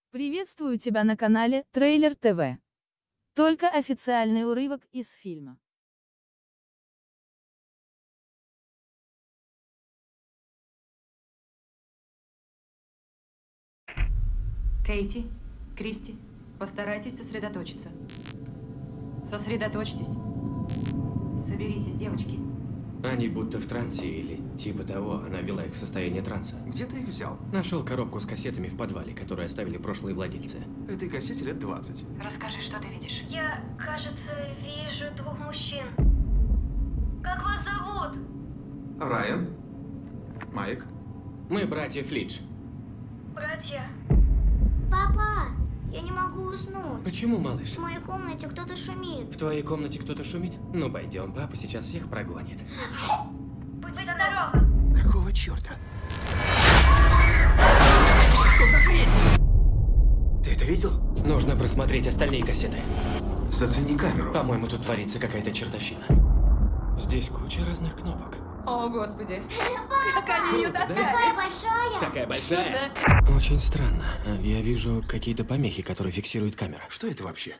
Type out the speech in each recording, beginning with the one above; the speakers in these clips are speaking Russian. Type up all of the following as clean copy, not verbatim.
Приветствую тебя на канале Трейлер ТВ. Только официальный урывок из фильма. Кейти, Кристи, постарайтесь сосредоточиться. Сосредоточьтесь. Соберитесь, девочки. Они будто в трансе или типа того, она ввела их в состояние транса. Где ты их взял? Нашел коробку с кассетами в подвале, которую оставили прошлые владельцы. Этой кассете лет 20. Расскажи, что ты видишь. Я, кажется, вижу двух мужчин. Как вас зовут? Райан? Майк? Мы братья Флидж. Братья. Папа, я не могу уснуть. Почему, малыш? В моей комнате кто-то шумит. В твоей комнате кто-то шумит? Ну пойдем, папа сейчас всех прогонит. Будь здорова. Какого черта? Ты это видел? Нужно просмотреть остальные кассеты. Зацени камеру. По-моему, тут творится какая-то чертовщина. Здесь куча разных кнопок. О, господи. Как они ее Круто, да? таскали. Такая большая. Такая большая. Нужно. Очень странно. Я вижу какие-то помехи, которые фиксирует камера. Что это вообще?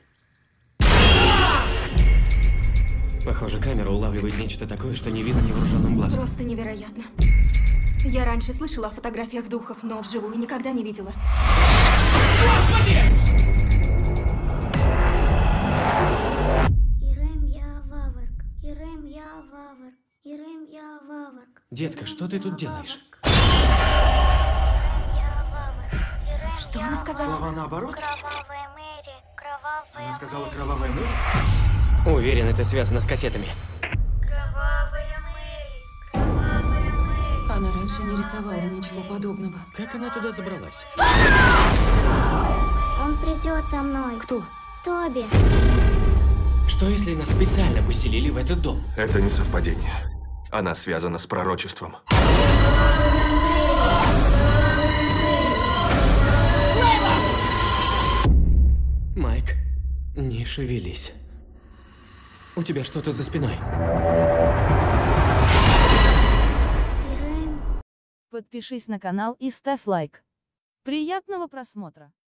Похоже, камера улавливает нечто такое, что не видно невооруженным глазом. Просто невероятно. Я раньше слышала о фотографиях духов, но вживую никогда не видела. Ирем я ваворк. Ирем я ваворк. Ирем я ваворк. Детка, что ты тут делаешь? Что она сказала? Слова наоборот? Кровавая Мэри. Кровавая Она сказала Мэри. кровавая Мэри? Уверен, это связано с кассетами. Кровавая Мэри. Кровавая Мэри. Она раньше не рисовала ничего подобного. Как она туда забралась? Он придет за мной. Кто? Тоби. Что если нас специально поселили в этот дом? Это не совпадение. Она связана с пророчеством. Майк, не шевелись. У тебя что-то за спиной. Ирем. Подпишись на канал и ставь лайк. Приятного просмотра!